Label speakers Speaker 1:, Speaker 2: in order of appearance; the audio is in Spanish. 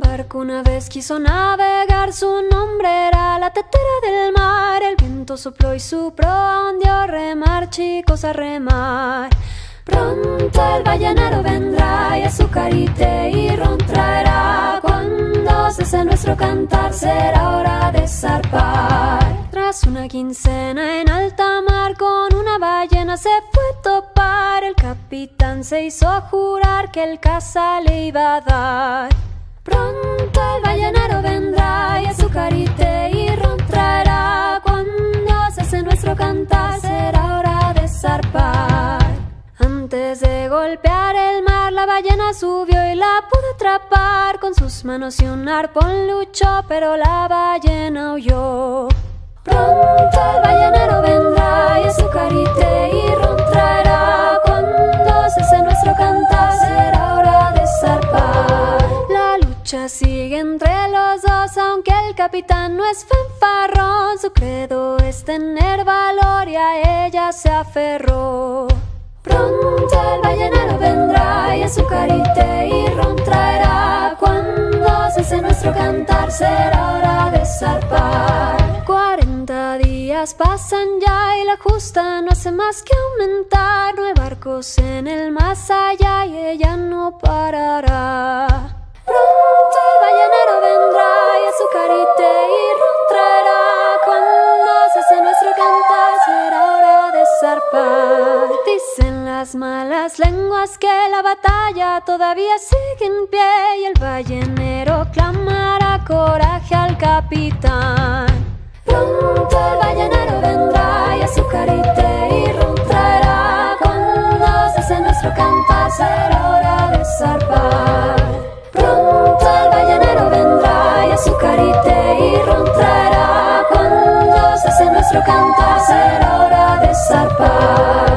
Speaker 1: barco una vez quiso navegar, su nombre era la tetera del mar. El viento sopló y su proa hundió, remar, chicos, a remar. Pronto el ballenero vendrá y azucarite y ron traerá. Cuando cese nuestro cantar será hora de zarpar. Tras una quincena en alta mar con una ballena se fue a topar. El capitán se hizo jurar que el caza le iba a dar. Pronto el ballenero vendrá y azucarite y ron traerá. Cuando cese nuestro cantar será hora de zarpar. Antes de golpear el mar, la ballena subió y la pudo atrapar. Con sus manos y un arpón luchó, pero la ballena huyó. Pronto el ballenero vendrá y azucarite y ron traerá. Cuando cese nuestro cantar será hora de zarpar. La lucha sigue entre los dos, aunque el capitán no es fanfarrón. Su credo es tener valor y a ella se aferró. Pronto el ballenero vendrá y azucarite y ron traerá. Cuando cese nuestro cantar será hora de zarpar. 40 días pasan ya y la justa no hace más que aumentar. 9 barcos en el más allá y ella no parará. Pronto el ballenero vendrá y azucarite y ron traerá. Cuando cese nuestro cantar será hora de zarpar. Dicen las malas lenguas que la batalla todavía sigue en pie y el ballenero clamará coraje al capitán. Pronto el ballenero vendrá y azucarite y ron traerá. Cuando cese nuestro cantar será hora de zarpar. Pronto el ballenero vendrá y azucarite y ron traerá. Cuando cese nuestro cantar será hora de zarpar.